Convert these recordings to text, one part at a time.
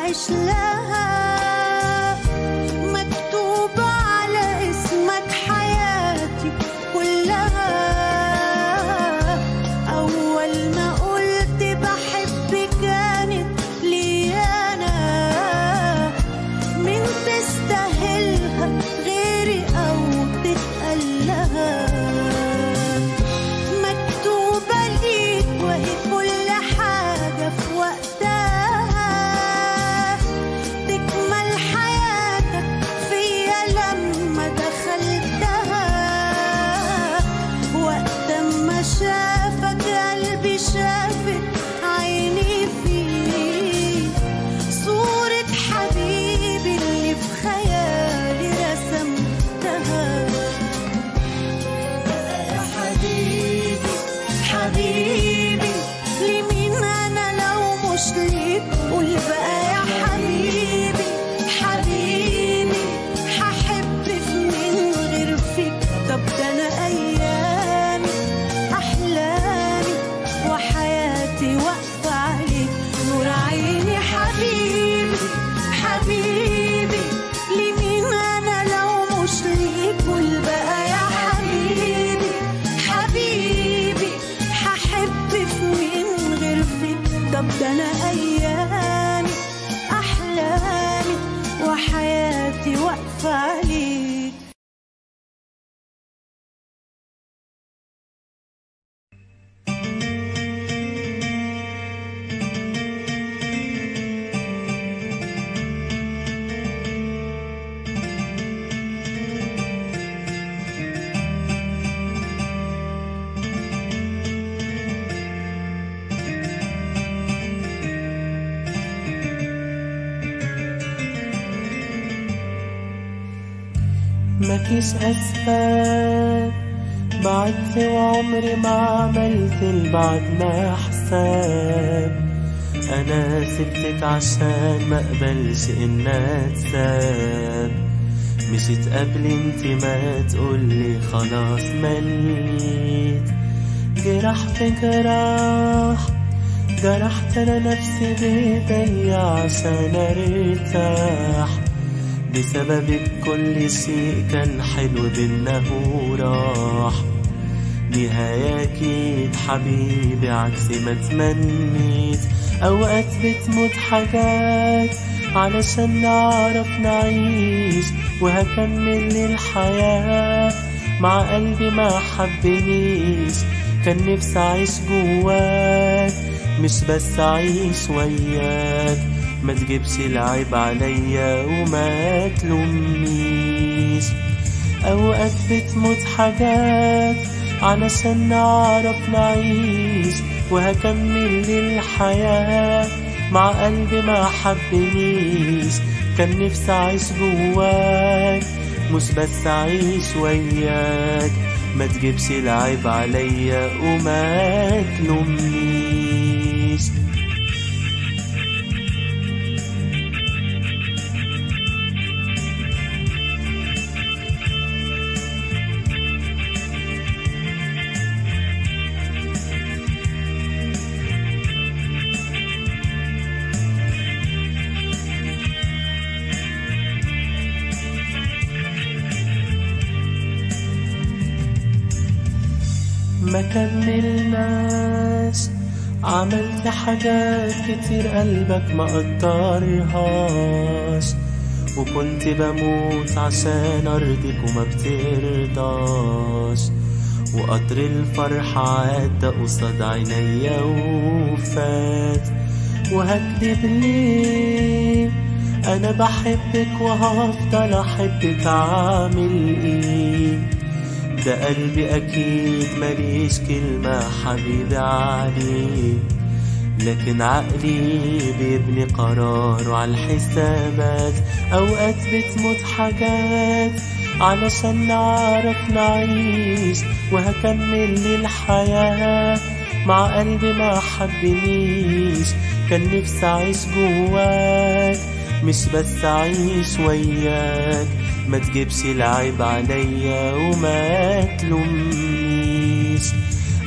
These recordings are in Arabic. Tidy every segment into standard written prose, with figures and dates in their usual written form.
أعيش لها. مكتوب على اسمك حياتي كلها. أول ما قلت بحب كانت لي أنا. من تستاهلها غيري أو تتقال لها. مكتوبة ليك وهي كل حاجة في وقتها. تكمل حياتك فيا لما دخلتها. وقت ما شافك قلبي شافت عيني فيك. صورة حبيبي اللي في خيالي رسمتها. يا حبيبي حبيبي لمين أنا لو مش ليك؟ قول بقى يا حبيبي حبيبي هحب في مين غير فيك؟ طب ده أنا أيامي أحلامي وحياتي واقفة عليك. نور عيني حبيبي حبيبي لمين أنا لو مش ليك؟ قول بقى يا حبيبي حبيبي هحب في مين غير فيك؟ طب ده أنا أيامي أحلامي وحياتي واقفة عليك. مفيش أسباب بعدت وعمري ما عملت لبعدنا حساب. أنا سبتك عشان ما قبلش إنها تساب. مشيت قبل انت ما تقولي خلاص مليت. جرح في جراح جرحت أنا نفسي بإيديا عشان أرتاح. بسببك كل شيء كان حلو بينا وراح. نهاية أكيد حبيبي عكس ما تمنيت. أوقات بتموت حاجات علشان نعرف نعيش. وهكمل الحياة مع قلبي ما حبنيش. كان نفسي أعيش جواك مش بس أعيش وياك. ما تجيبش العيب عليا وما تلومنيش. أوقات بتموت حاجات علشان نعرف نعيش. وهكمل الحياة مع قلبي ما حبنيش. كان نفسي أعيش جواك مش بس أعيش وياك. ما تجيبش العيب عليا وما تلومنيش. ما كملناش عملت حاجات كتير قلبك ما قدرهاش. وكنت بموت عشان أرضك وما بترضاش. وقطر الفرحة عدى قصاد عينيا وفات. وهكدب ليه؟ أنا بحبك وهفضل أحبك. أعمل إيه؟ ده قلبي أكيد ماليش كلمة حبيبي عليه. لكن عقلي بيبني قراره على الحسابات. أوقات بتموت حاجات علشان نعرف نعيش. وهكمل الحياة مع قلبي ما حبنيش. كان نفسي أعيش جواك مش بس أعيش وياك. ما تجيبش العيب عليا وما تلومنيش.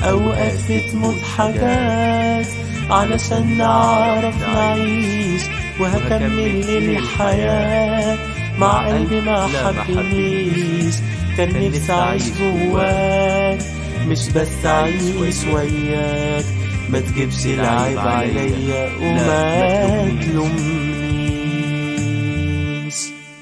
أوقات بتموت حاجات علشان نعرف نعيش. وهكمل للحياة مع قلبي ما حبنيش. كان نفسي أعيش جواك مش بس أعيش وياك. ما تجيبش العيب عليا وما تلومنيش.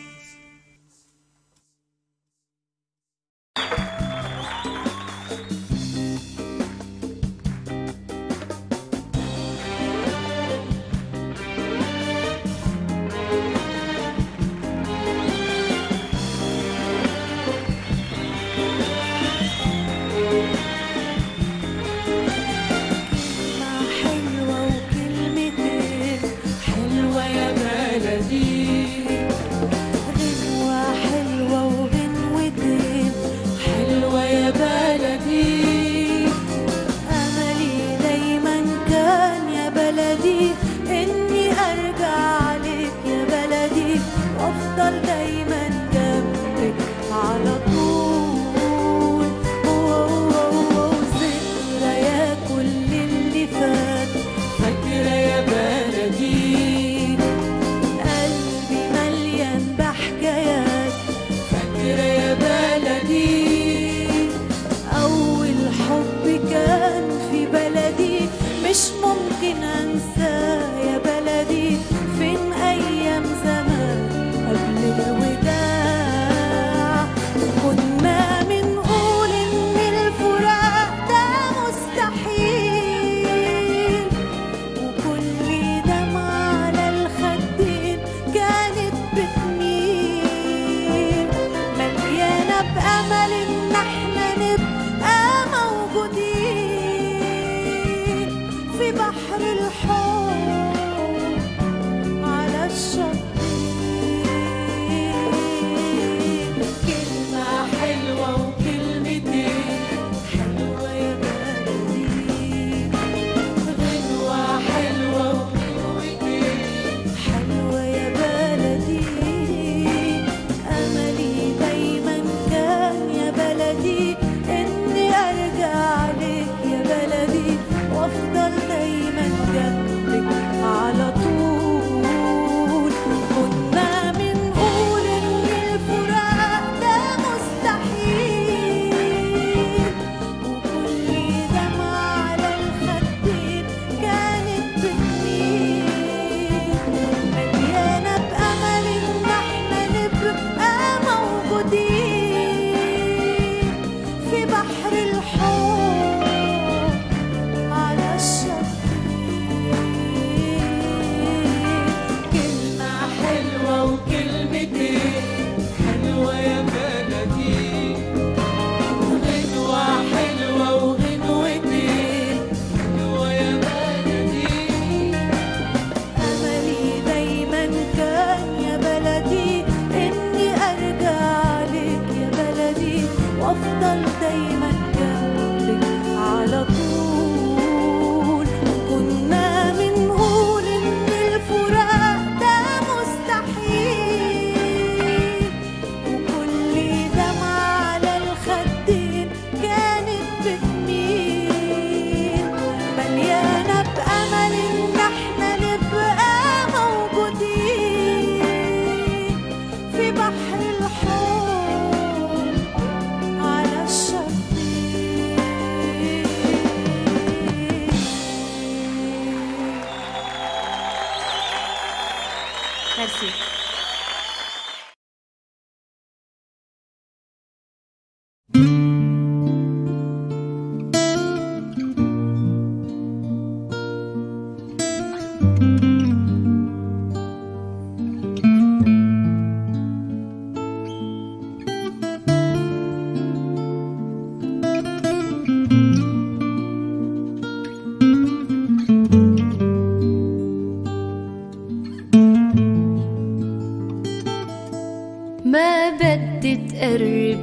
ما بدي تقرب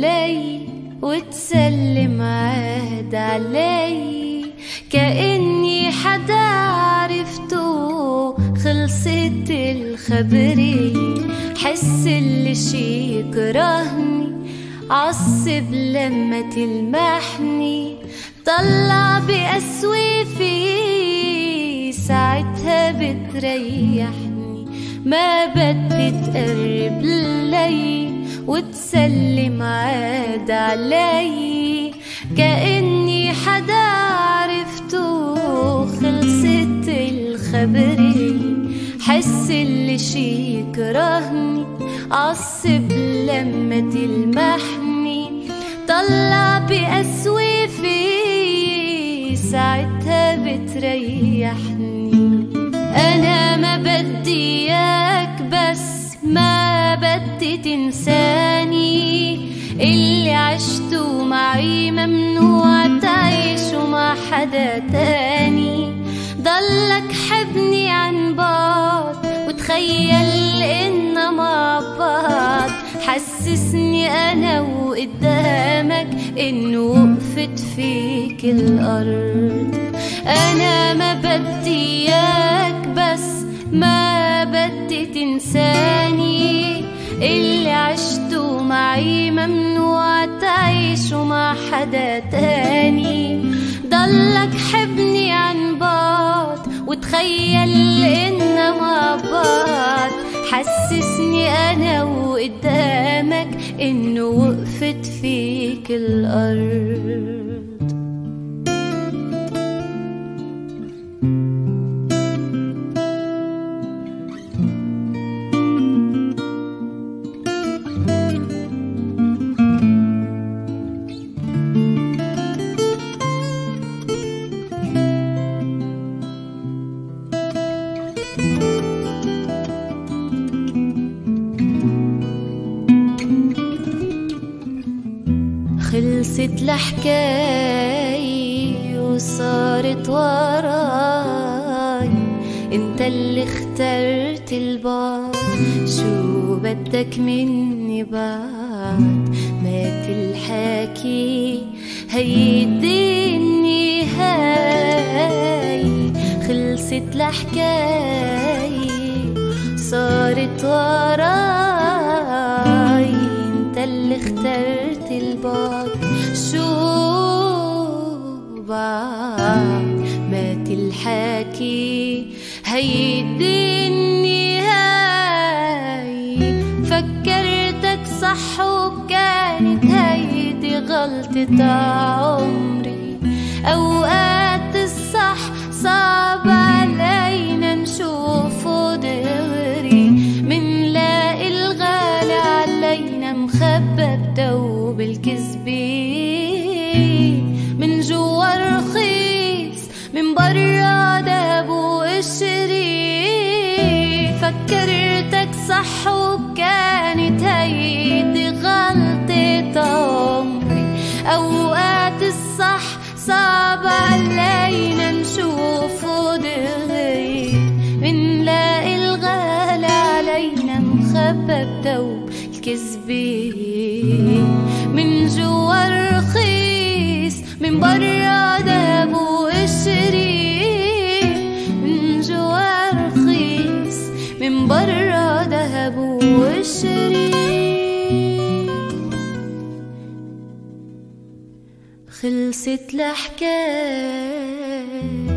لي وتسلم عهد علي، كأني حدا عرفته خلصت الخبرية. حس اللي شي يكرهني عصب لما تلمحني، طلع بأسوي في ساعتها بتريحني. ما بدي تقرب لي وتسلم عاد علي، كأني حدا عرفته خلصت الخبرية. حس اللي شي يكرهني عصب لما تلمحني، طلع بقسوة في ساعتها بتريحني. أنا ما بدي إياك بس ما بدي تنساني، اللي عشته معي ممنوع تعيشه مع حدا تاني. ضلك حبني عن بعد وتخيل إننا مع بعض، حسسني أنا وقدامك إنه وقفت فيك الأرض. أنا ما بدي إياك بس ما بدي تنساني، اللي عشته معي ممنوع تعيشه مع حدا تاني. ضلك حبني عن بعد وتخيل إننا مع بعض، حسسني أنا وقدامك إنه وقفت فيك الأرض. خلصت الحكاية وصارت وراي، انت اللي اخترت البعد، شو بدك مني بعد؟ مات الحكي هي النهاية. خلصت الحكاية صارت وراي، انت اللي اخترت البعد، شو بعد؟ مات الحكي هيدي النهاية. فكرتك صح وكانت هيدي غلطة عمري، أوقات الصح صعب علينا نشوفه دغري، منلاقي الغالي علينا مخبى بتوب الكذبين، من جوا رخيص من برا دهب وقشري. فكرتك صح وكانت هيدي غلطة عمري، أوقات الصح صعب علينا نشوفه دغري، منلاقي الغالي علينا مخبى بتوب الكذبين، من جوا رخيص من برا دهب وقشري، من جوا رخيص من برا دهب وقشري. خلصت الحكاية.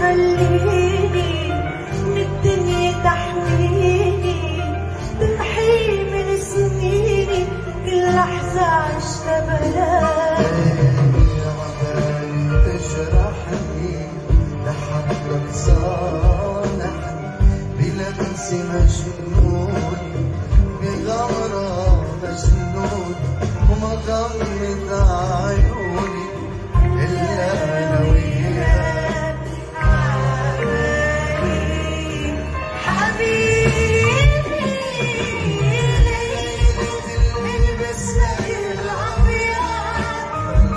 خليني من الدنيا تحميني، تمحي من سنيني كل لحظة عشتها بلاك. تجرحني لحبك صالحني بلمسي مجنون بغمرة مجنون ومغمض عيوني إلا أنا وياك حبيبي البس لك الأبيض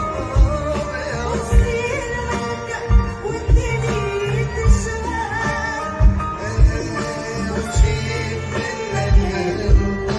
وتصير ملكة والدنيا تشرق وتجيب منك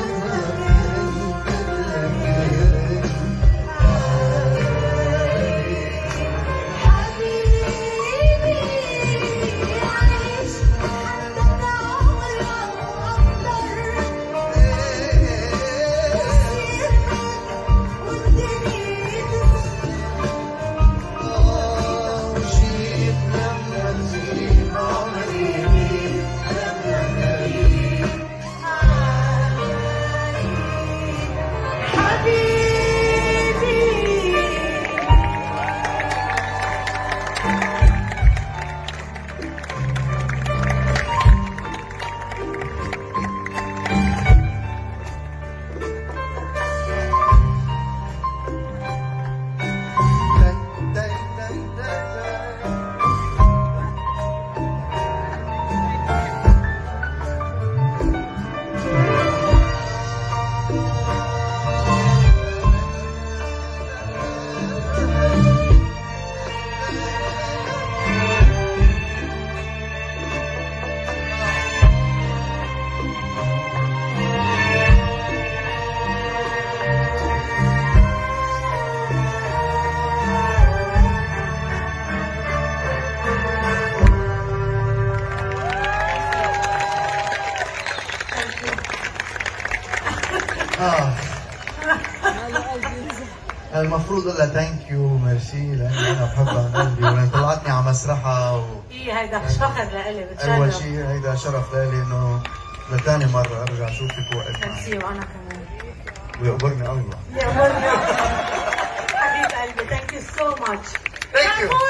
المفروض اقول لها ثانك يو ميرسي لاني انا بحبها من قلبي ولان طلعتني على مسرحها هيدا فخر لإلي، بتشرف. اول شيء هيدا شرف لإلي انه لثاني مرة ارجع اشوفك وقت ميرسي وانا كمان. ويقبرني الله. يقبرني حبيب قلبي. ثانك يو سو ماتش. ثانك يو.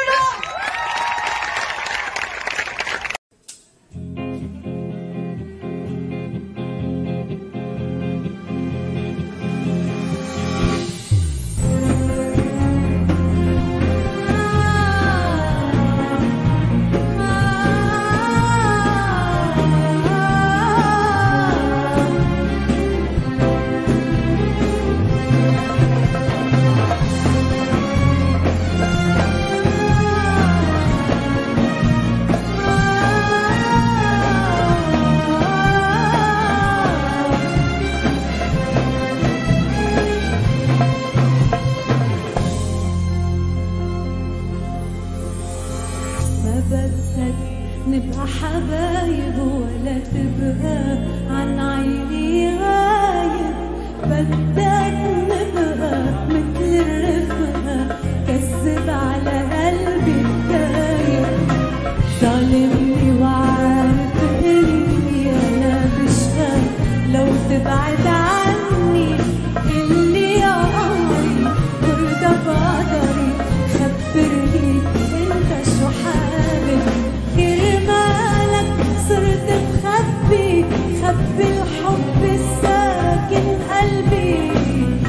نبقى حبايب ولا تبقى عن عيني غايب، بدك نبقى مثل الرفقة كذب على قلبي الدايب، ظالمني وعارف اني انا بشقى لو تبعد عني، اللي يا عمري برضى بقدري خبرني انت شو حابب، كرمالك صرت بخبي الحب الساكن قلبي،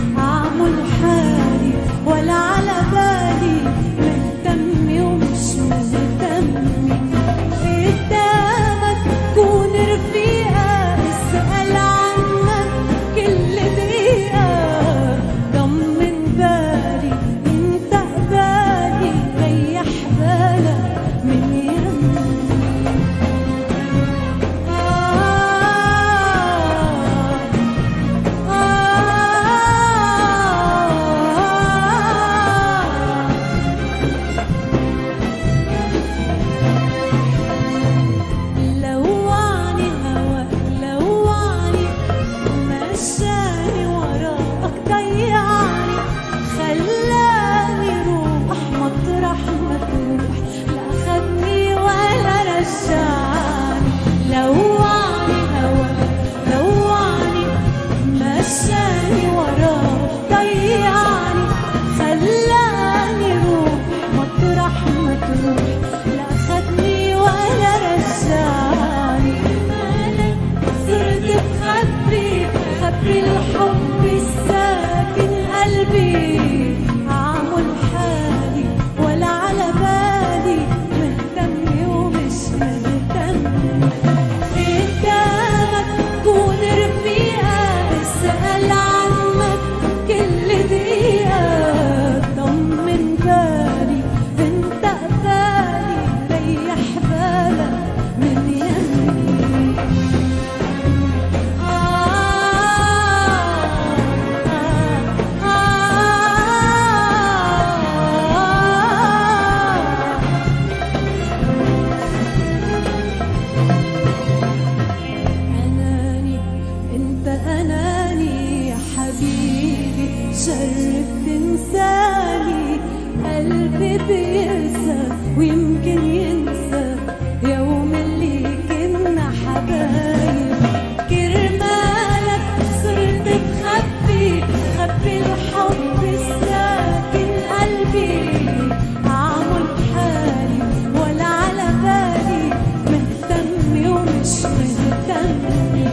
ويمكن ينسى يوم اللي كنا حبايب. كرمالك صرت بخبي الحب الساكن قلبي، عامل حالي ولا على بالي، مهتمة ومش مهتمة.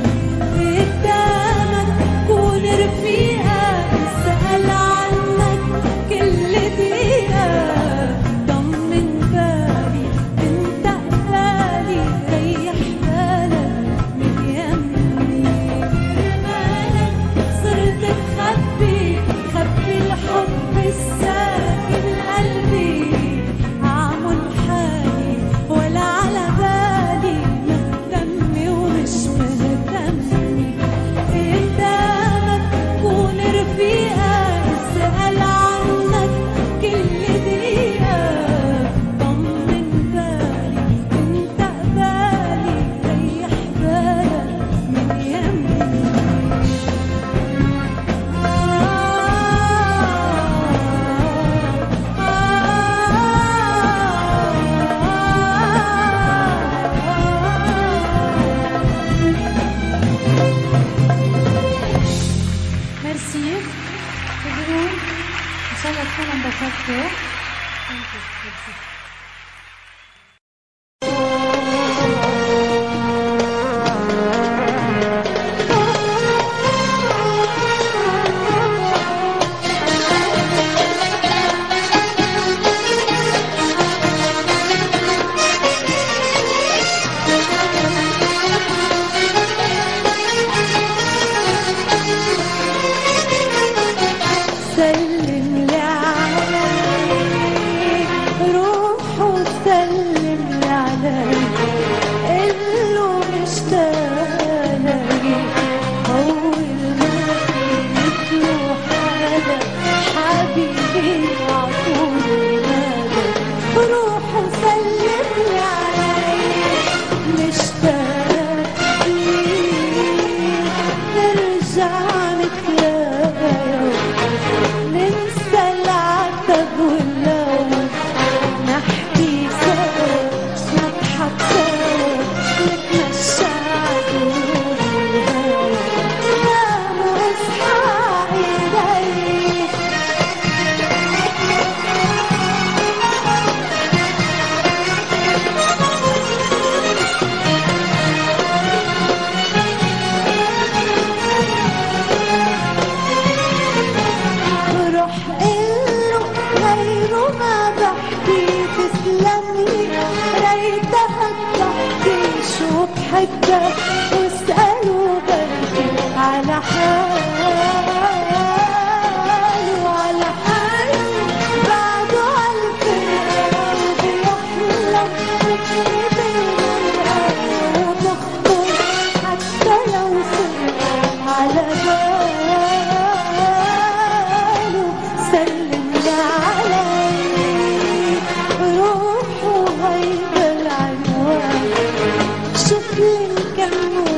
قدامك كون رفيقة، اسأل عنك كل دقيقة، طمن بالي انت قبالي، ريح بالك من يمي. كرمالك صرت بخبي الحب الساكن قلبي، عامل حالي ولا على بالي، مهتمة ومش مهتمة. قدامك كون رفيقة، اسأل عنك كل دقيقة، طمن بالي انت قبالي، ريح بالك من يمي. ميرسي، تقدرون ان شاء الله تكونوا انبسطتوا. سلم لي عليك، روح وسلم لي عليك، قله مشتاق ليك، أول ما مثله حدا حبيبي عطولي نادى. روح وسلم لي عليك، مشتاق ليك، نرجع نتلاقى، ننسى العتب واللوم، نحكي سوا، نضحك سوا، نتمشى عدول الهوا، نام واصحى إليك. روح قله غيره ما بحكي، تسلمي ريتها بتحكي شو بحبك، واسأله بركي على حاله، على حاله بعده عالفرقة، وبيحلم مثلي بالمرأة، وتخطر حتى لو صرت على باله. سلم لي عليك، روح وهيدا العنوان، شوف لي الكم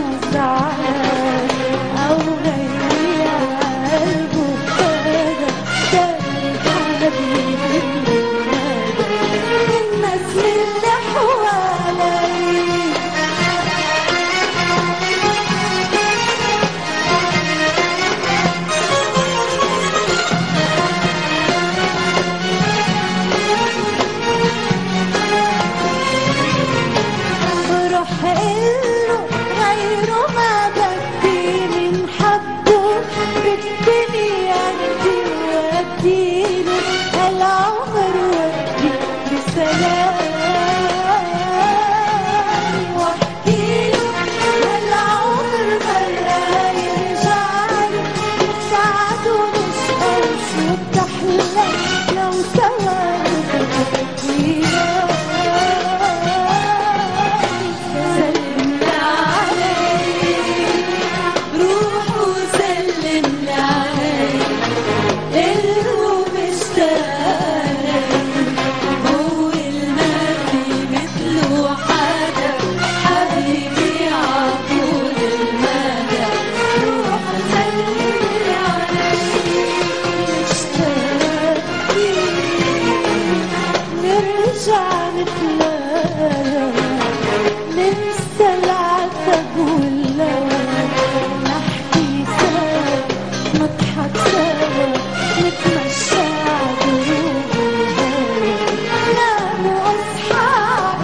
أحلام ننسى العتب واللام نحكي سوا نضحك سوا نتمشى عدروب الهوا نام وأصحى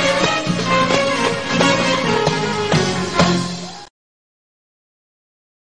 إيدي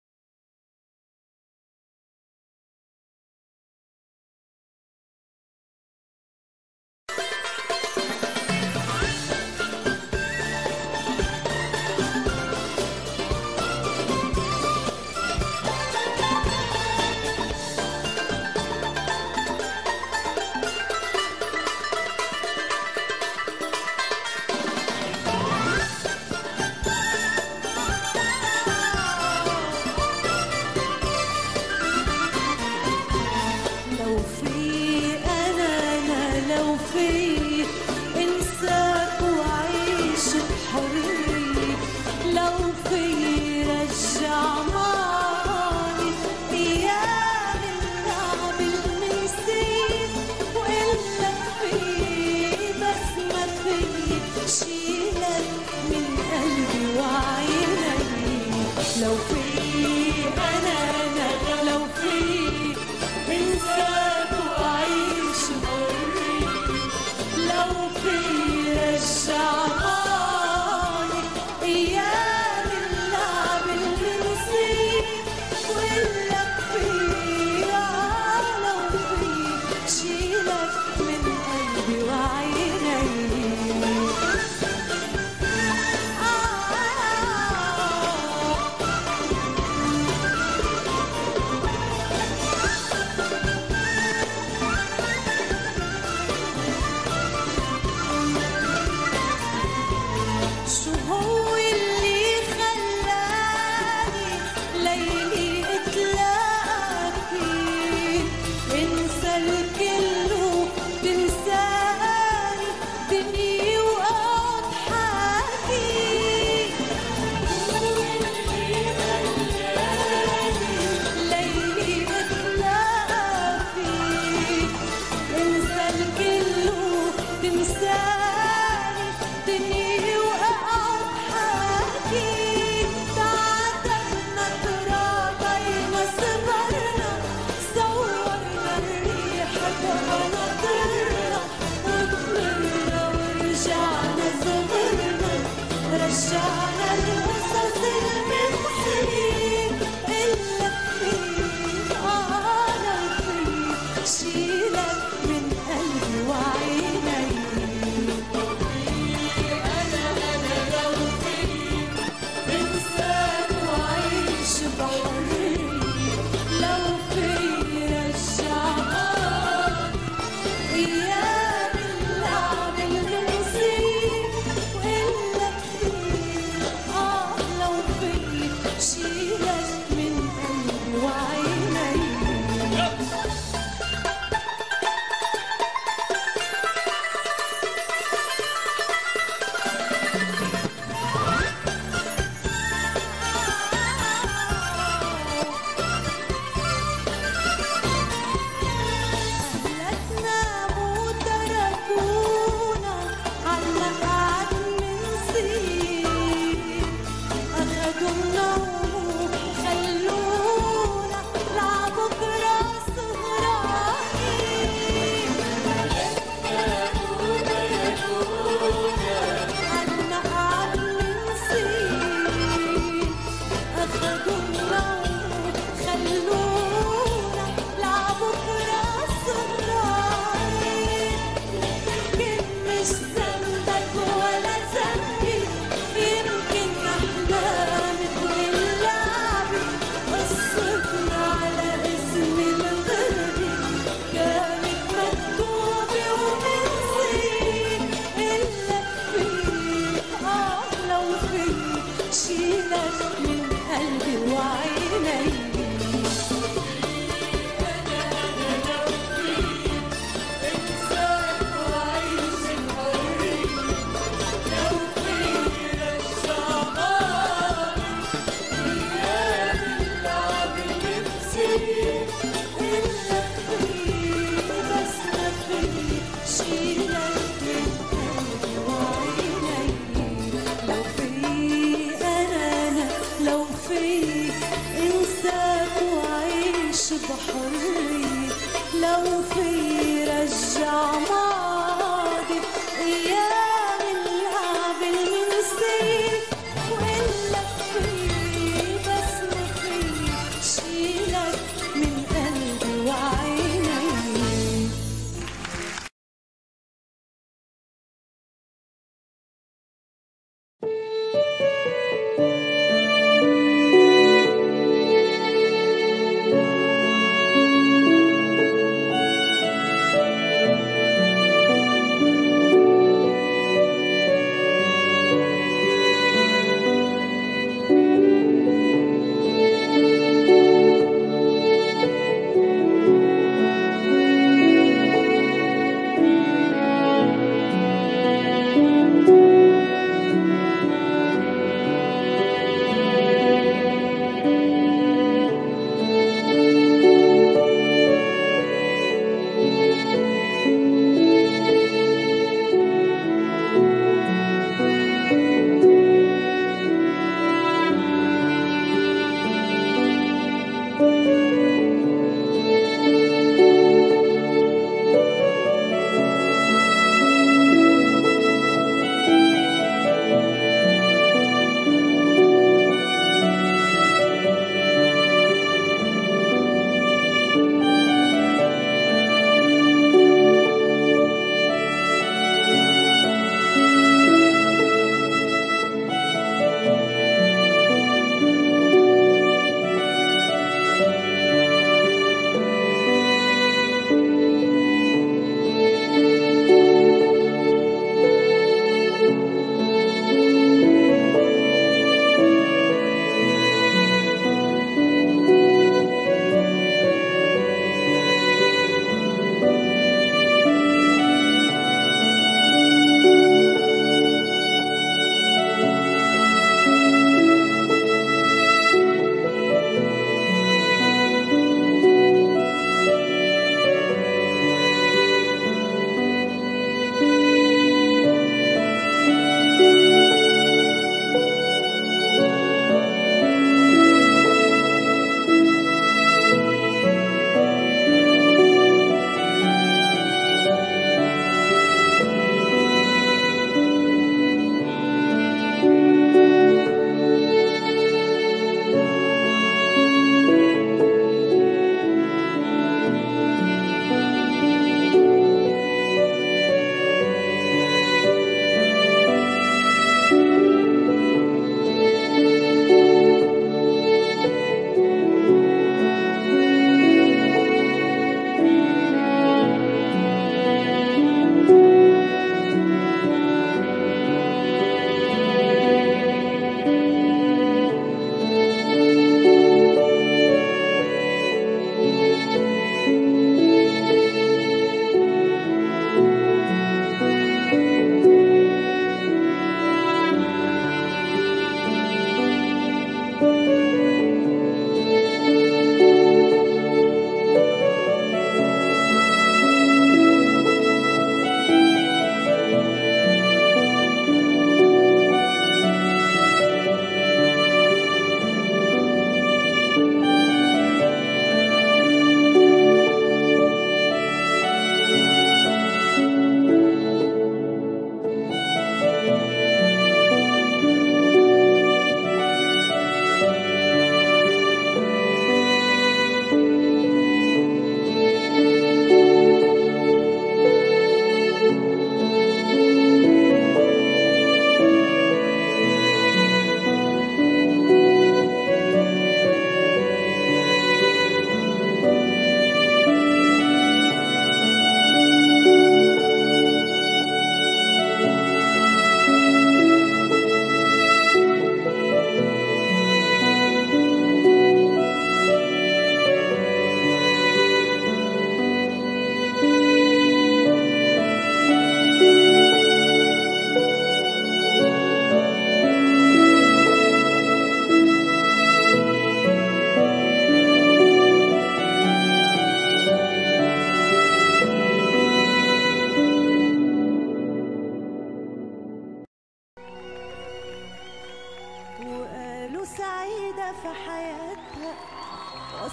بحرية لو في رجع ماضي أيام اللعب المنسية وقلك في بس ما في شيلك من قلبي وعيني.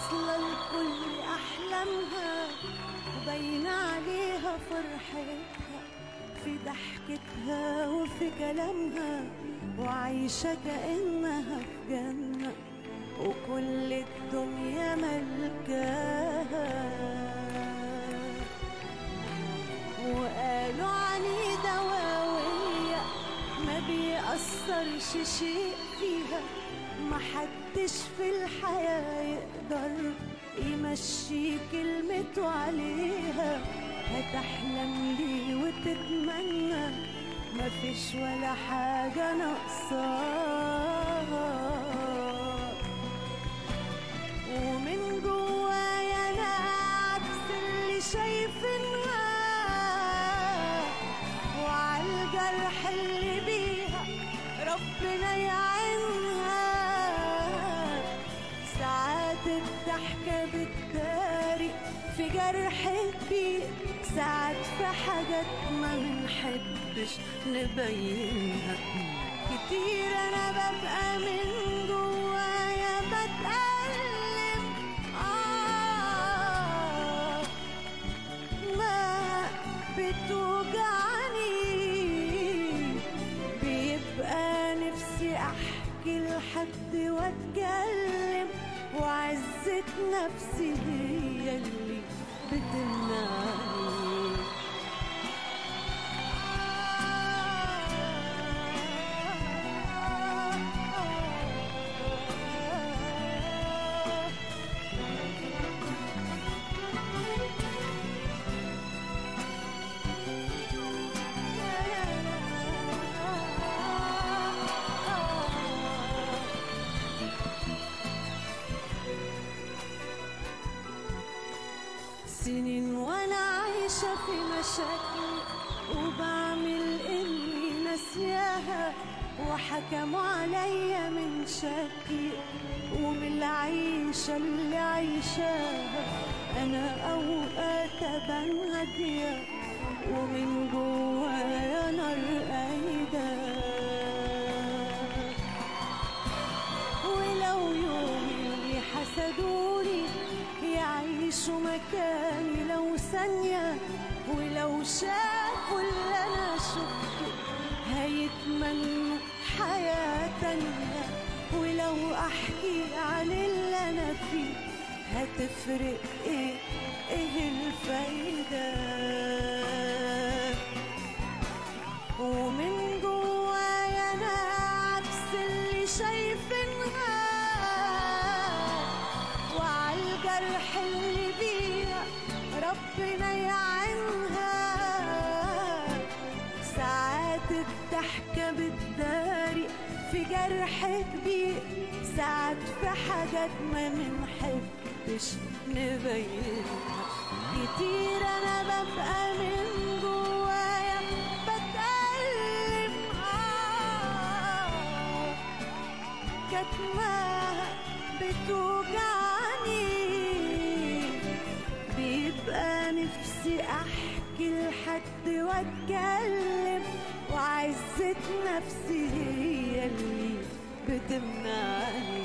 واصلة لكل أحلامها وباين عليها فرحتها في ضحكتها وفي كلامها، وعايشة كأنها في جنة وكل الدنيا ملكاها. وقالوا عنيدة وقوية ما بيأثرش شيء فيها، محدش في الحياة يقدر يمشي كلمته عليها. هتحلم ليه وتتمنى مفيش ولا حاجة ناقصاها. ومن جوايا أنا عكس اللي شايفينها، وعالجرح اللي بيها ربنا يعينها. ساعات الضحكة بتداري في جرح كبير، ساعات في حاجات ما بنحبش نبينها. كتير أنا ببقى من جوايا بتألم ما بتوجعني، بيبقى نفسي أحكي لحد وأتكلم، وعزة نفسي هي اللي بتمنعني. سنين وانا عايشة في مشاكل وبعمل اني ناسياها، وحكموا عليا من شكلي ومن العيشة اللي عايشاها. انا اوقات ابان هادية ومن جوايا نار قايدة. ولو يوم اللي حسدوني يعيشوا مكاني لو ثانية، ولو شافوا اللي أنا شفته هيتمنوا حياة تانية. ولو أحكي عن اللي أنا فيه هتفرق إيه الفايدة؟ ومن جوايا أنا عكس اللي شايفينها، وعالجرح اللي بيها ربنا يعينها. ساعات الضحكة بتداري في جرح كبير، ساعات في حاجات ما منحبش نبينها. كتير أنا ببقى من جوايا بتألم كتمها بتوجعني، بيبقى نفسي أحكي لحد وأتكلم، وعزة نفسي هي اللي بتمنعني.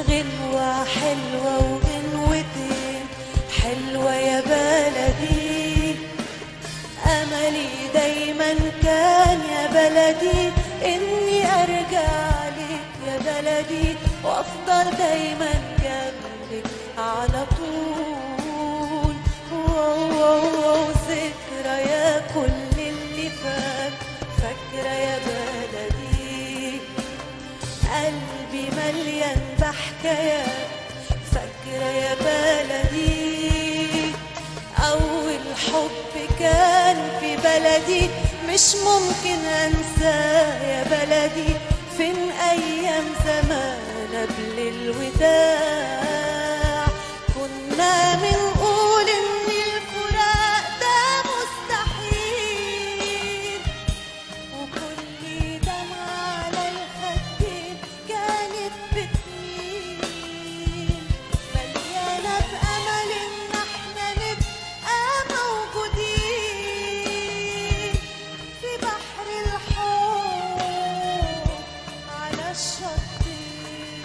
غنوة حلوة وغنوتين حلوة يا بلدي، أملي دايما كان يا بلدي إني أرجع لك يا بلدي وأفضل دايما جنبك على طول. ذكرى يا كل اللي فات فاكرة يا بلدي، قلبي مليان بحكايات فاكرة يا بلدي، أول حب كان في بلدي مش ممكن أنساه يا بلدي، فين أيام زمان قبل الوداع كنا بنقول إن الفراق ده مستحيل، وكل دمعة على الخدين كانت بتميل، مليانة بأمل إن احنا نبقى موجودين في بحر الحب على الشطين.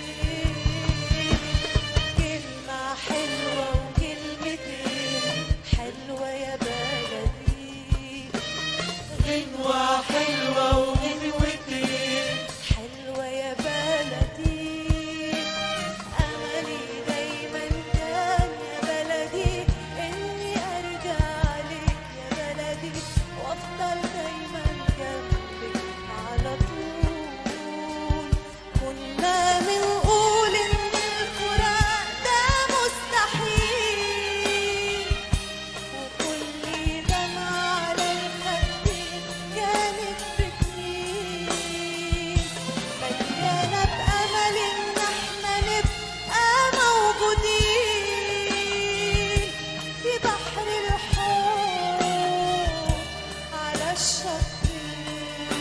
كلمة حلوة وكلمتين حلوة يا بلدي، غنوة حلوة وغنوتين حلوة يا بلدي، أملي دايما كان يا بلدي إني أرجع لك يا بلدي وأفضل دايما جنبك على طول. كنا بنقول إن الفراق ده مستحيل، وكل دمعة على الخدين كانت بتميل، مليانة بأمل إن احنا نبقى موجودين في بحر الحب على الشطين.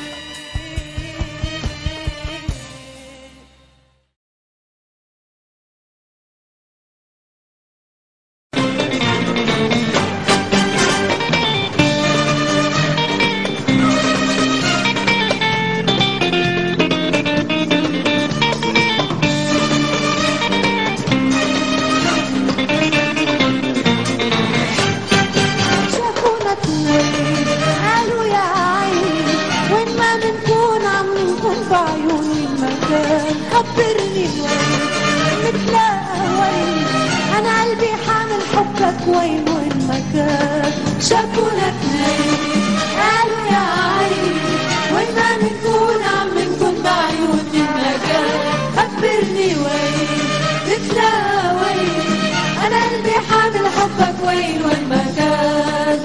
شافونا اتنين قالوا يا عيني وين ما بنكون عم نكون بعيون المكان، خبرني وين نتلاقى وين، أنا قلبي حامل حبك وين المكان. شافونا اتنين قالوا يا عيني وين ما بنكون عم نكون بعيون المكان، خبرني وين نتلاقى وين، أنا قلبي حامل حبك وين والمكان.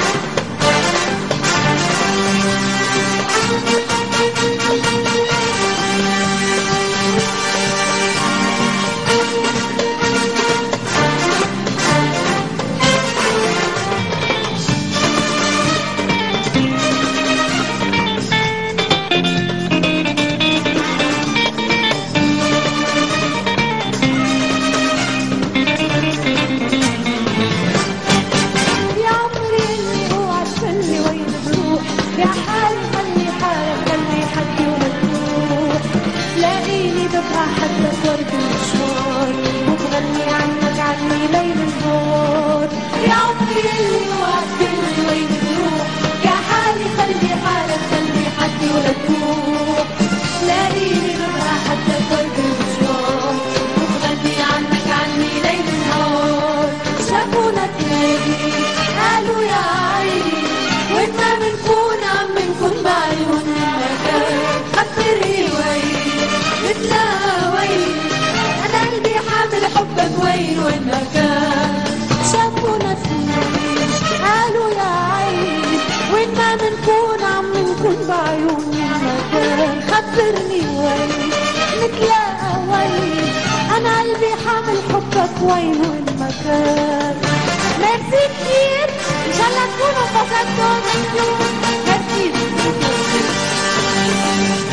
يا عمري اللي اوعى تفلي وين بروح، يا حالي خلي حالك خلي حدي ولا تروح، لاقيني ببقى حتى ورد المشوار وبغني عنك عني ليل نهار. يا عمري اللي اوعى تفلي وين بروح، يا حالي خلي حالك خلي حدي ولا تروح، لاقيني ببقى حتى ورد المشوار وبغني عنك عني ليل نهار. شافونا اتنين قالوا يا عيني وين ما بنكون عم بنكون بعيون المكان، خبرني وين نتلاقى وين، أنا قلبي حامل حبك وين والمكان. شافونا اتنين قالوا يا عيني وين ما بنكون عم بنكون بعيون المكان، خبرني وين نتلاقى وين، أنا قلبي حامل حبك وين والمكان. ميرسي كتير، إن شاء الله تكونوا انبسطتوا. ميرسي.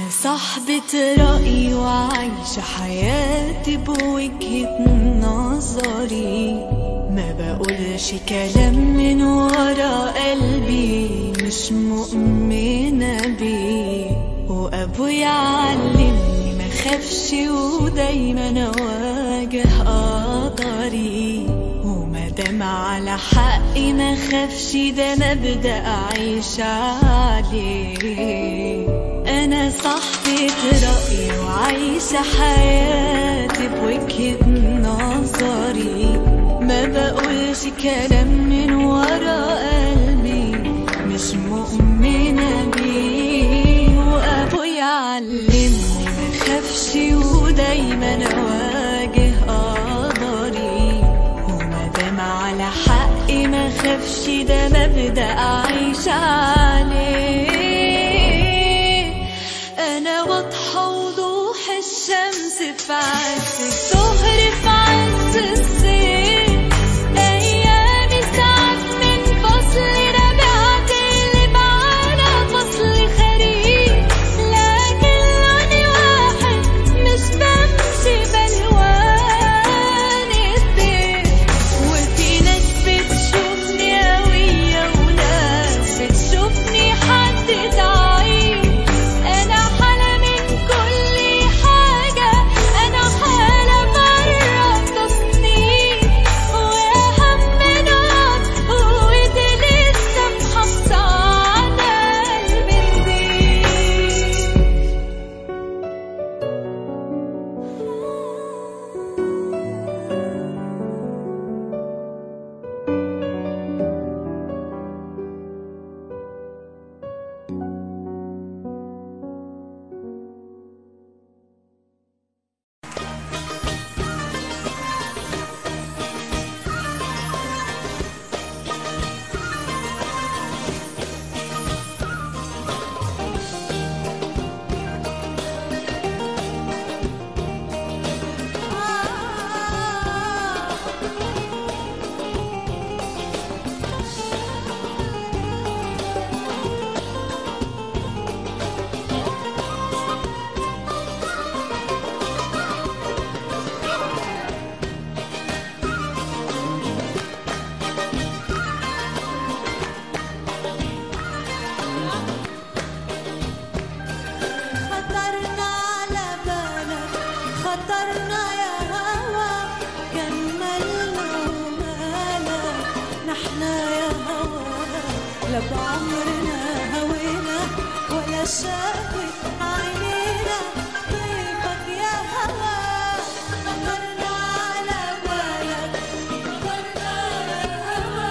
صاحبة رأيي وعايشة حياتي بوجهة نظري، ما بقولش كلام من ورا قلبي مش مؤمنة بيه. وأبويا علمني ما خافش ودايما أواجه قدري، ومادام على حقي ما خافش ده مبدأ أعيش عليه. أنا صاحبة رأيي وعايشة حياتي بوجهة نظري، ما بقولش كلام من ورا قلبي مش مؤمنة بيه. وأبويا علمني ما خافش ودايما أواجه قدري، ومادام على حقي ما خافش ده مبدأ أعيش عليه. أنا واضحة وضوح الشمس في عز الظهر في عز الصيف، أيامي ساعات من فصل ربيع تقلب على فصل خريف، لكن لوني واحد مش بمشي بألوان الطيف. وفي ناس بتشوفني قوية وناس بتشوفني حد ضعيف. أنا حالة من كل حاجة، أنا حالة مرة تصنيف، وأهم نار ودي لسه محافظة على قلبي نضيف. خطرنا على بالك، خطرنا يا هوا، كملنا ومالك نحنا يا هوا، لا بعمرنا هوينا ولا شافت عينينا طيبك يا هوا. خطرنا على بالك، خطرنا يا هوا،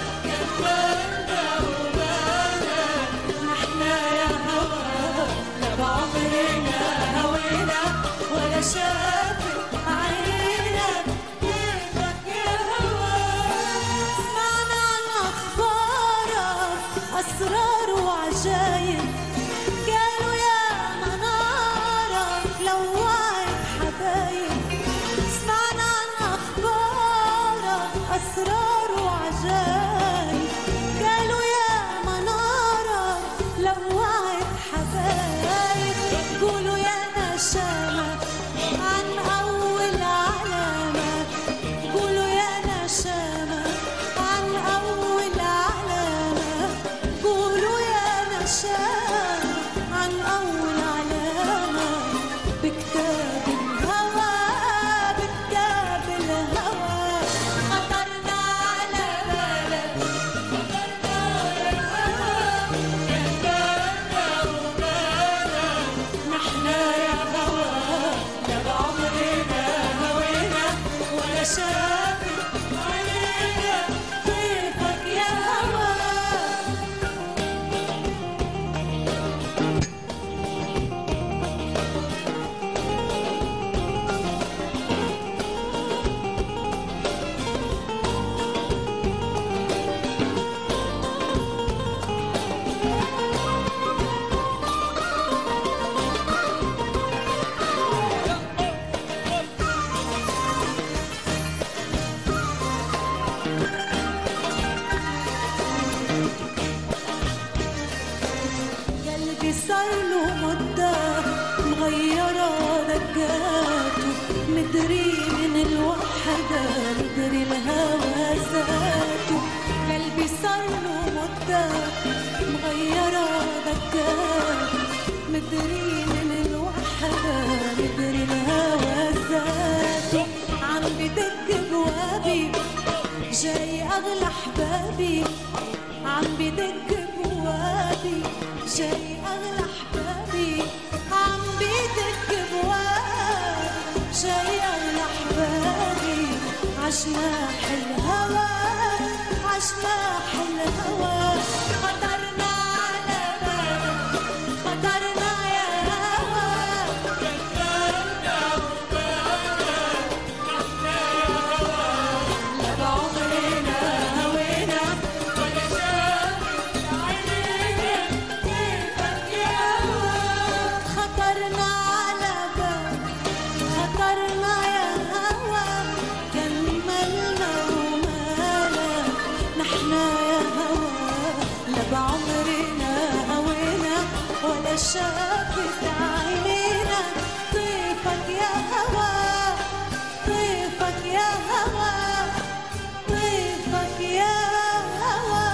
كملنا ومالك نحنا يا هوا، لا بعمرنا هوينا ولا شافت عينينا طيبك يا هوا. سمعنا عن أخبارك أسرار وعجايب، قالوا يا منارك لوعت حبايب. سمعنا عن أخبارك أسرار وعجايب، قالوا يا منارك لوعت حبايب. قولوا يا نشامة عن أول علامة، قولوا يا نشامة عن أول علامة، قولوا يا نشامة عن أول علامة. بكتاب الهوى، بكتاب الهوى، خطرنا على بالك، خطرنا يا هوى، كملنا ومالك نحنا يا هوى، لا بعمرنا هوينا ولا شافت عينينا طيبك يا هوى. دقاته، مدري من الوحدة مدري الهوى ذاته. قلبي صار له مدة مغيرة دقاته، مدري من الوحدة مدري الهوى ذاته. عم بدق بوابي جاي أغلى أحبابي، عم بدق بوابي جاي أغلى أحبابي، عم بدق بوابي جاي أغلى أحبابي. عجناح الهوى عجناح الهوى، خطرنا على بالك خطرنا يا هوى، لا بعمرنا هوينا ولا شافت عينينا كيفك يا هوى. خطرنا على بالك خطرنا يا هوى، كملنا ومالك نحنا يا هوى، لا بعمرنا هوينا ولا شافت عينينا طيفك يا هوى، طيفك يا هوى، طيفك يا هوى.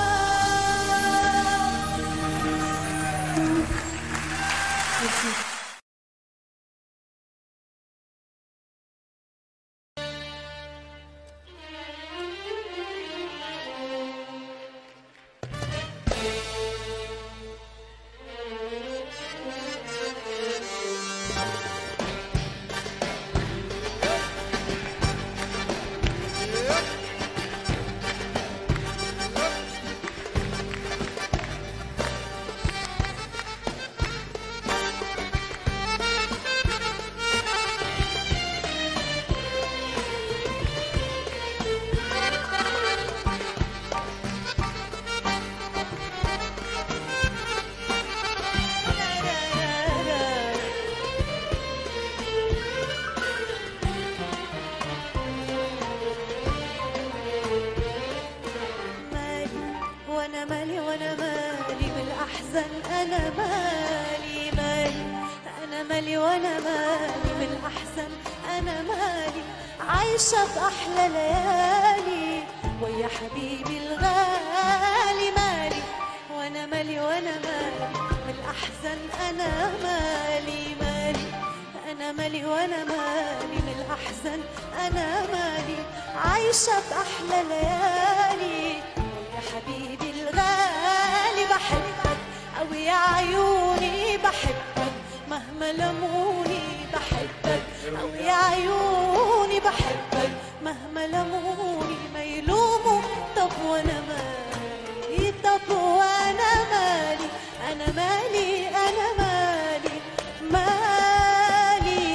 وانا مالي وانا مالي بالاحزان، انا مالي مالي انا مالي وانا مالي بالاحزان، انا مالي عايشه باحلى ليالي ويا حبيبي الغالي. مالي وانا مالي وانا مالي بالاحزان، انا مالي مالي انا مالي وانا مالي بالاحزان، انا مالي عايشه باحلى ليالي يا حبيبي الغالي. بحبك أوي يا عيوني بحبك مهما لموني، بحبك أوي يا عيوني بحبك مهما لموني. ما يلوموا طب وانا مالي، طب وانا مالي، انا مالي انا مالي مالي.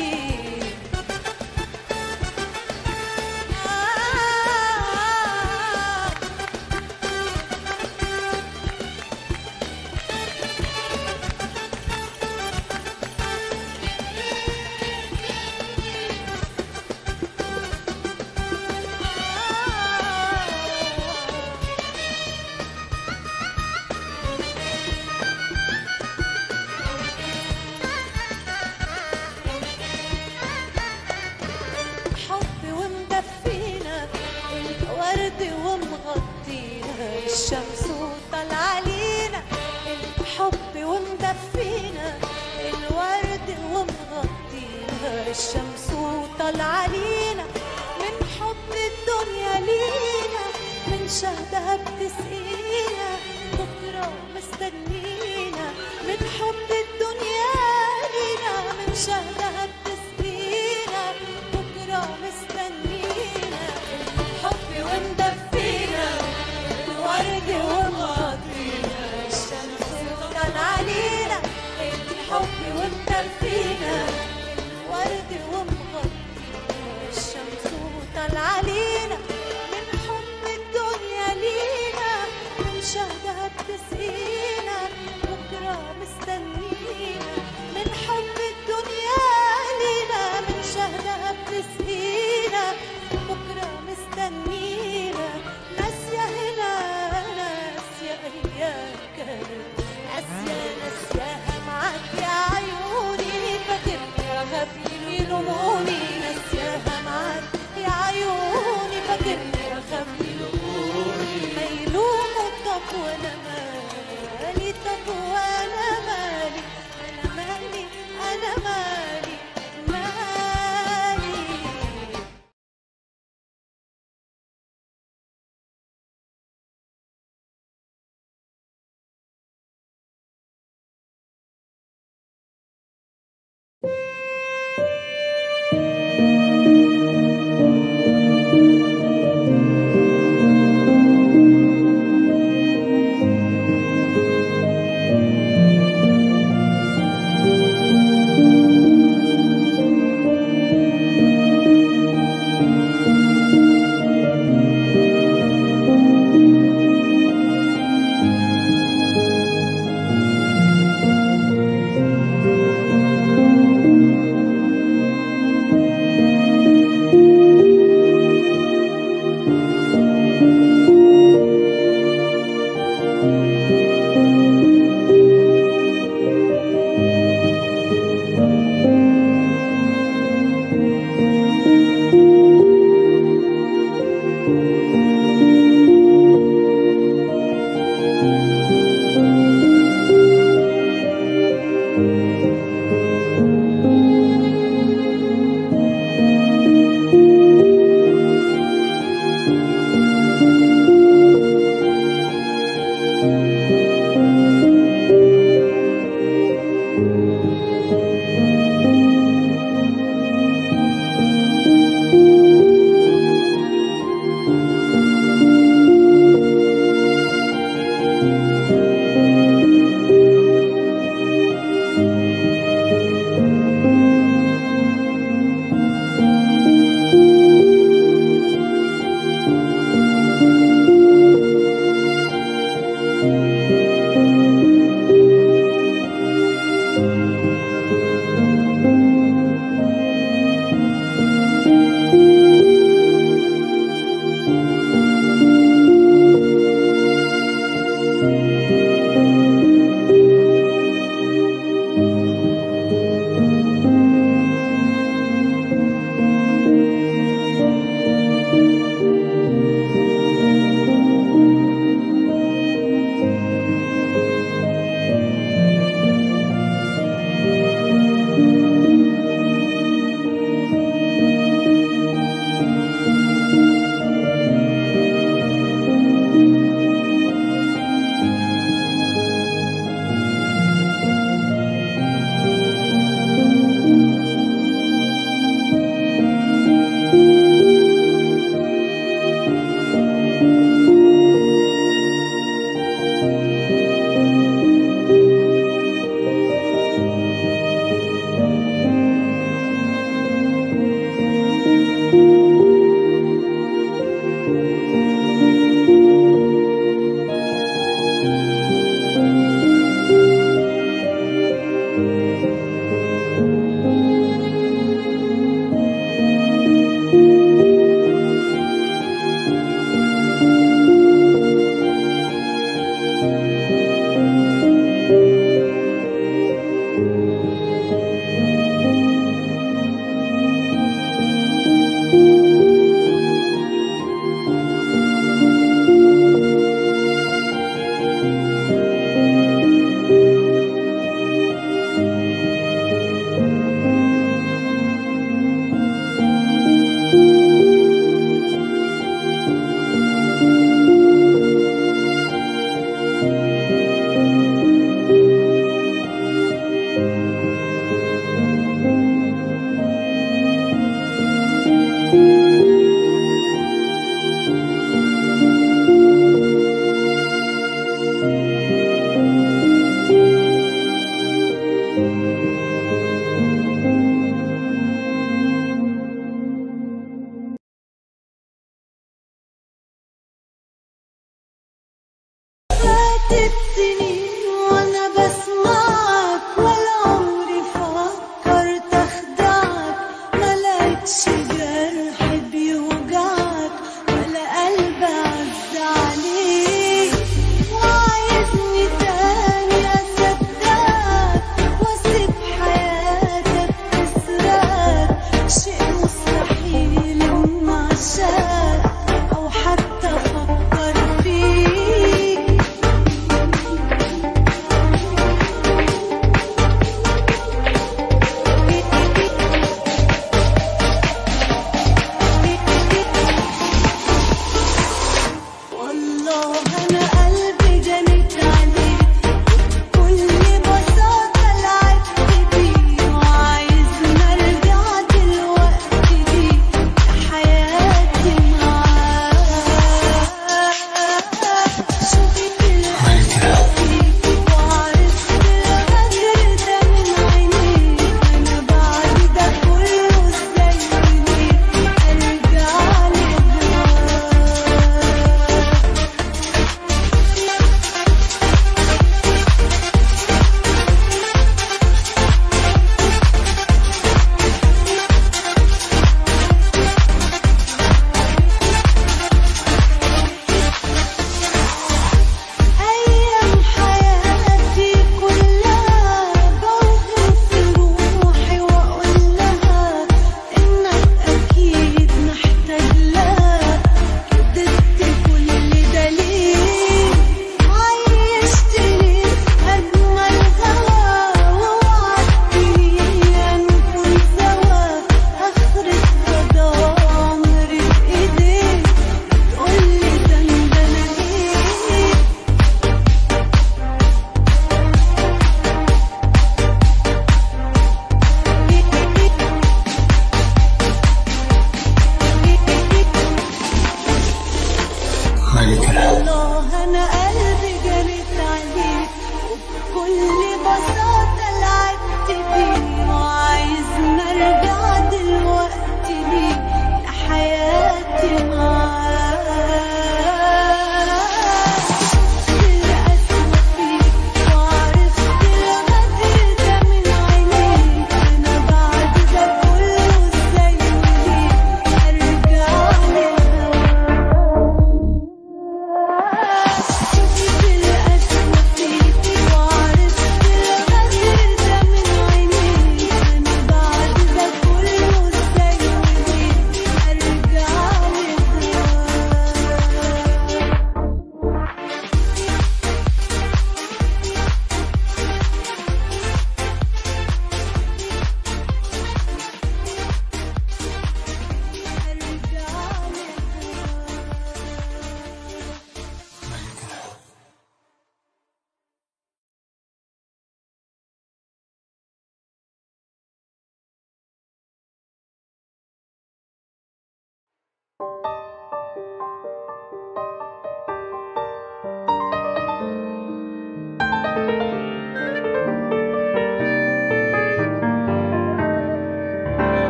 الشمس وطلع علينا الحب ومدفينا، الورد ومغطينا الشمس وطلع علينا. من حب الدنيا لينا من شهدها بتسقينا، بكرة مستنينا. من حب الدنيا لينا من شهدها بتسقينا، بكرة مستنينا. الحب ومدفينا الورد ومغطينا، الشمس وطلع علينا الحب ومدفينا، الورد ومغطينا الشمس وطلع علينا. من حب الدنيا لينا من شهدها بتسقينا، بكرة مستنينا. من حب الدنيا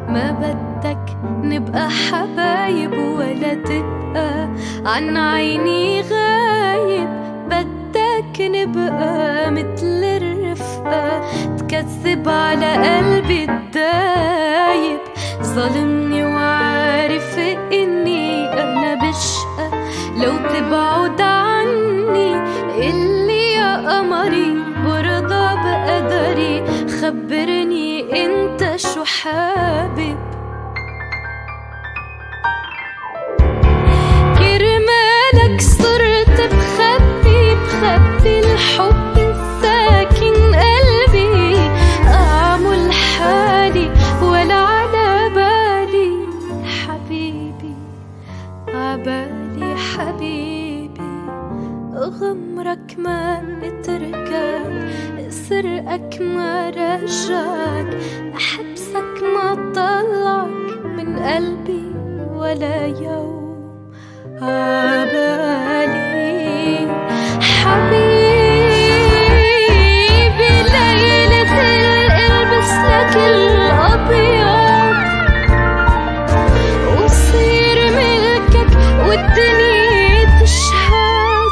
ما بدك نبقى حبايب ولا تبقى عن عيني غايب، بدك نبقى متل الرفقة تكذب على قلبي الدايب. ظلمني وعارف إني أنا بشقى لو تبعد عني، اللي يا قمري برضى بقدري، خبرني انت شو حابب. كرمالك صرت بخبي الحب الساكن قلبي، أعمل حالي ولا على بالي حبيبي، عبالي حبيبي. غمرك ما اتركك، سرقك ما رجعك، أحبسك ما طلعك من قلبي ولا يوم عبالي حبيبي. ليلة البس لك الأبيض وصير ملكك والدنيا تشهد،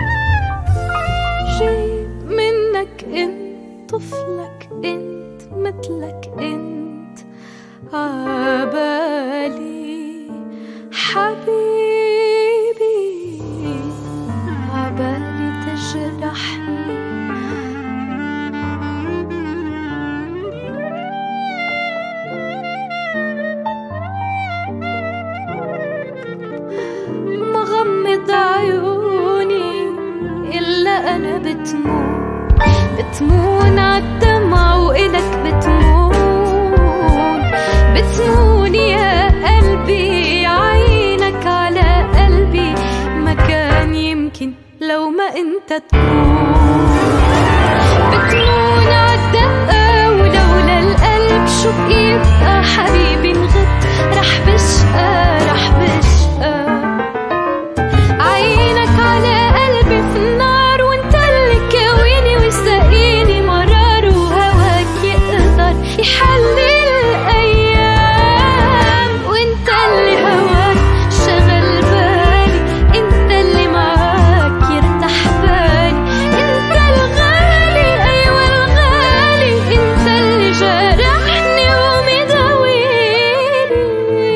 جيب منك انت طفلك انت مثلك انت عبالي حبيبي، عبالي تجرحني. مغمض عيوني إلا أنا بتمون عالدمع وإلك بتمون يا قلبي، عينك على قلبي مكان يمكن لو ما انت بتمون عالدقة، ولولا القلب شو بيبقى حبيبي انغط، رح بشقى عينك على قلبي في النار، وانت اللي كويني وسقيني مرار، وهواك يقدر يحلي الأيام، وانت اللي هواك شغل بالي، انت اللي معاك يرتاح بالي، انت الغالي أيوة الغالي، انت اللي جرحني ومداويني.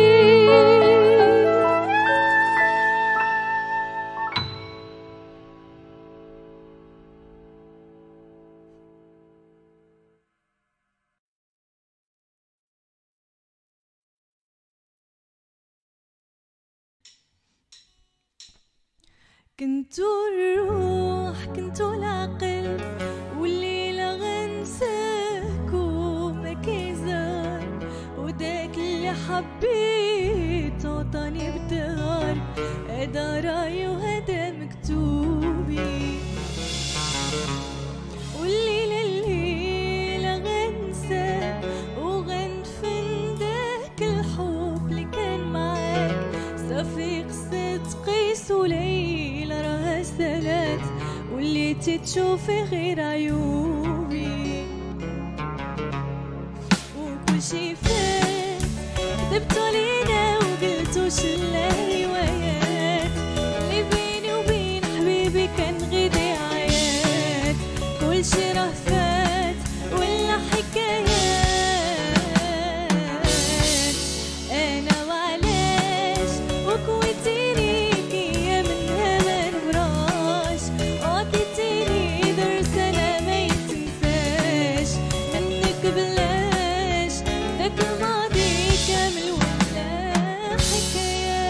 كنتو الروح كنتو العقل، والليلة غنساكو مكيزار، وداك اللي حبيت عطاني بدار، هدا راي وهدا مكتوبي. والليلة غنساك وغندفن داك الحب اللي كان معاك، صافي قصة قيس وليلى راها سالات، وليتي تشوفي غير عيوبي. وكل شي فات كذبتو لينا وقلتو شلا روايات، اللي بيني وبين حبيبي كان غير عيات، كل شي راه فات ولا حكايات. انا وعلاش وكويتيني كيا منها ما نبراش، عطيتيني درس انا ما يتنساش، منك بلاش ذاك الماضي كامل ولا حكايات.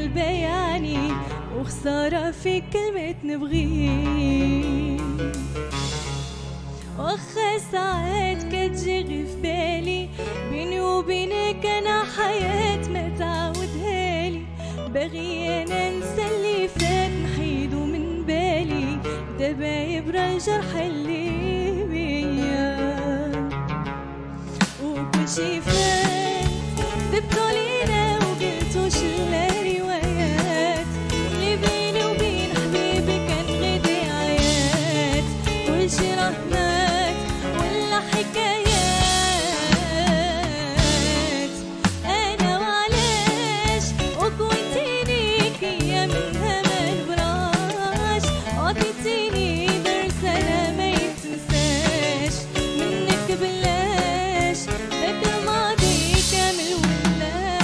بيعني وخسارة في كلمة نبغيك. واخا ساعات كتجي في بالي بيني وبينك انا حياة ما تعودهالي، باغي انا ننسى اللي فات نحيدو من بالي، دابا يبرى الجرح اللي بيا وكلشي فات دبتو لينا وقلتو شلا روايات اللي بيني وبين حبيبي كان غير عيات، كلشي راه مات ولا حكايات. انا وعلاش وكويتيني كيا منها ما نبراش، عطيتيني درس انا ما يتنساش، منك بلاش ذاك الماضي كامل ولا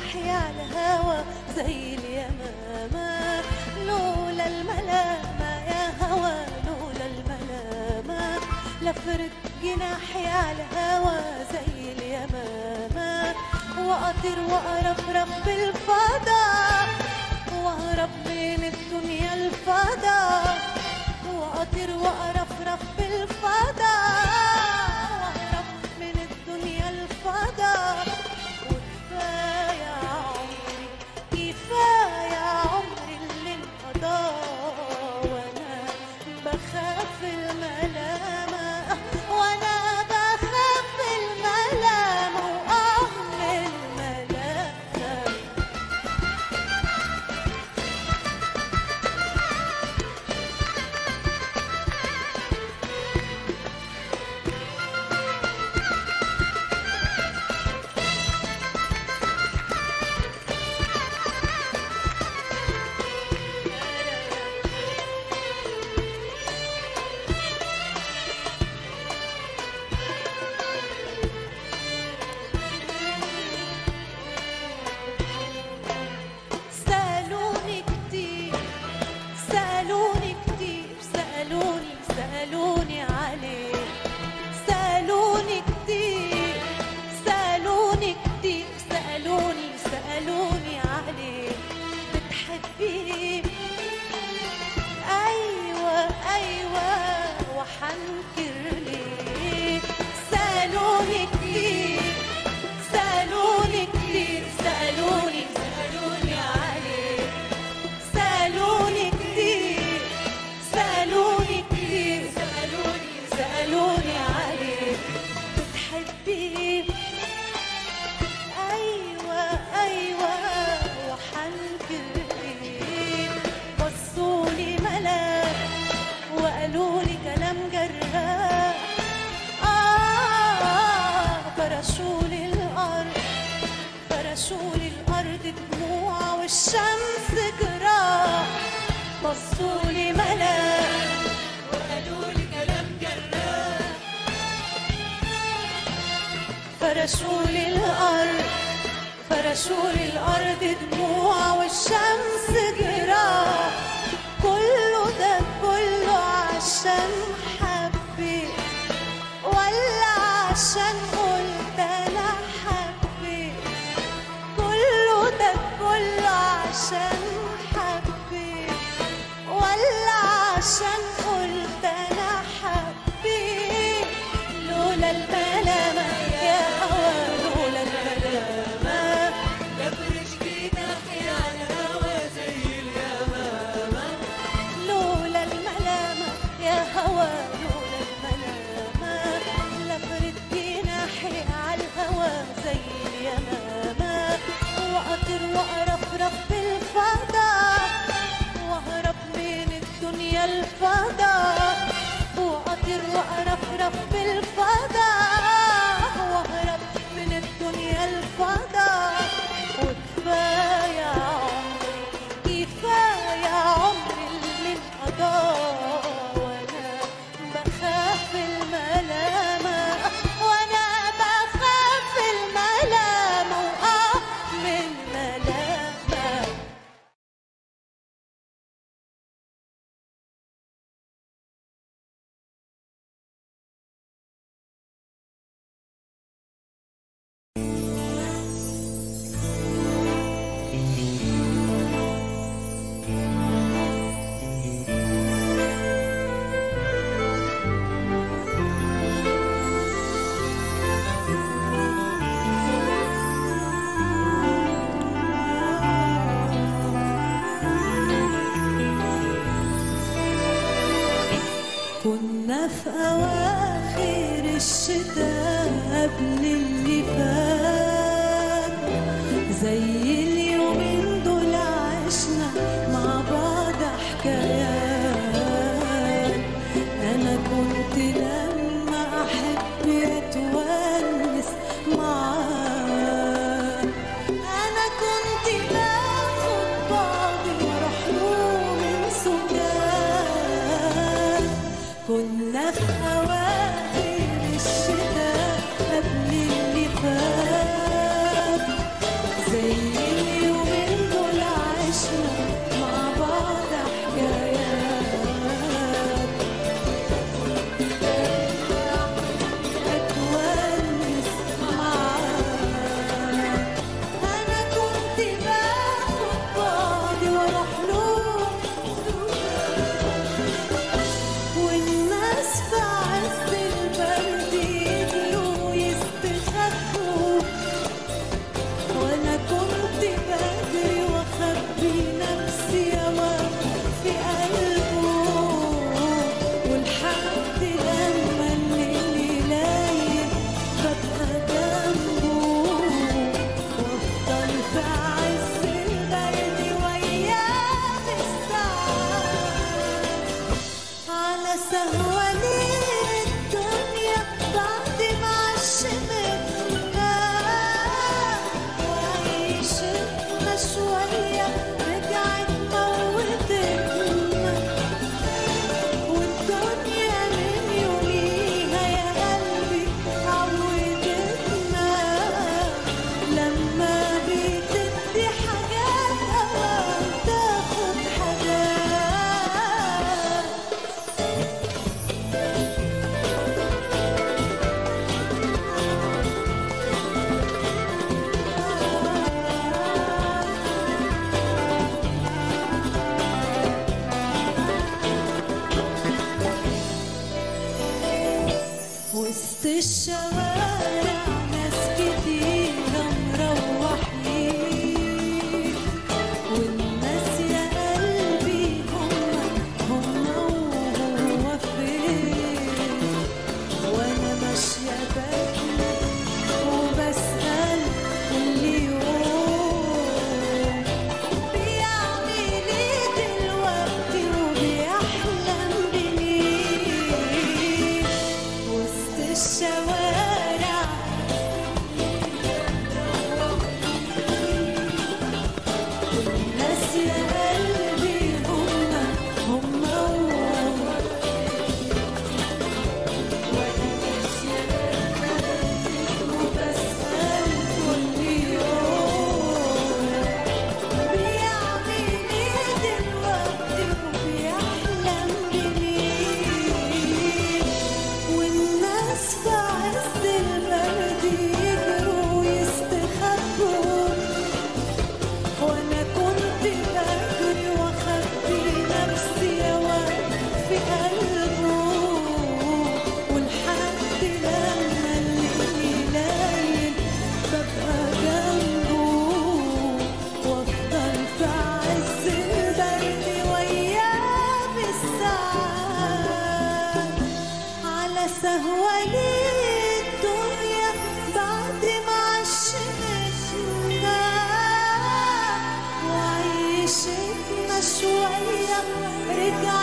جناحي على الهوى زي اليمامة. لولا الملامة يا هوى لولا الملامة لفرد جناحي على الهوى زي اليمامة، وأطير وأرفرف بالفضاء وأهرب من الدنيا الفضاء، وأطير وأرفرف بالفضاء وأهرب من الدنيا الفضاء. وكفاية عمري كفاية عمري اللي انقضى وأنا بخاف الملامة، وأنا بخاف الملامة وأهمل الملامة. سألوني كتير سألوني كتير سألوني عليك، سألوني كتير كتير سألوني عليك. بتحبيه أيوة وحنكر ليه؟ سألوني كتير سألوني عليك، سألوني كتير سألوني عليك. بتحبيه أيوة وحنكر ليه؟ بصولي ملاك وقالولي كلام جراح، فرشولي الأرض دموع والشمس جراح. بصولي ملاك وقالولي كلام جراح، فرشولي الأرض دموع والشمس جراح. كله عشان حبيت ولا عشان قلت أنا حبيت؟ كله عشان حبيت ولا عشان قلت أنا حبيت؟ لولا الملامة يا هوى لولا الملامة لفرش جناحي على الهوى زي اليمامة. لولا الملامة يا هوى لولا الملامة لفرش جناحي على الهوى زي اليمامة، وأطير وأرفرف بالفضاء وأهرب من الدنيا الفضاء، وأطير وأرفرف بالفضاء وأهرب من الدنيا الفضاء. وكفاية عمري اللي انقضى وأنا بخاف الملامة، وأنا بخاف الملامة وأهمل ملامة. كنا في أواخر الشتاء قبل اللي فات، زي اليومين دول عشنا مع بعض حكايات. أنا كنت لما أحب أتونس معاك، أنا كنت باخد بعضي وأروح له من سكات. كنا في أواخر الشتاء قبل اللي فات، زي وسط الشوارع ناس كتيرة مروحين، والناس يا قلبي هم وهو فين، وانا ماشية بجري وبسأل كل يوم بيعمل ايه دلوقتي وبيحلم بمين. وسط الشوارع الناس يا قلبي هم وانا ماشية وبسأل كل يوم بيعمل ايه دلوقتي وبيحلم بمين. والناس في عز البرد يجروا ويستخبوا، وانا كنت بجري واخبي نفسي واقف في قلبه، ولحد لما الليل يليل ببقى جنبه، وافضل في عز البرد وياه بالساعات على سهوة الدنيا بعد ما عشقتنا وعيشتنا شوية رجع